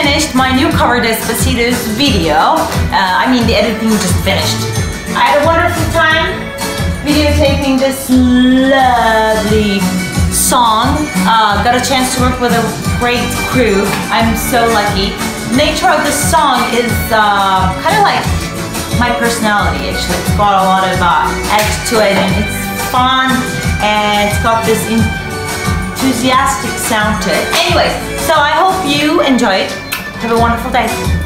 finished my new cover Despacito's video. I mean, the editing just finished. I had a wonderful time videotaping this lovely song. Got a chance to work with a great crew. I'm so lucky. The nature of this song is kind of like my personality, actually. It's got a lot of edge to it, and it's fun, and it's got this enthusiastic sound to it. Anyways, so I hope you enjoy it. Have a wonderful day.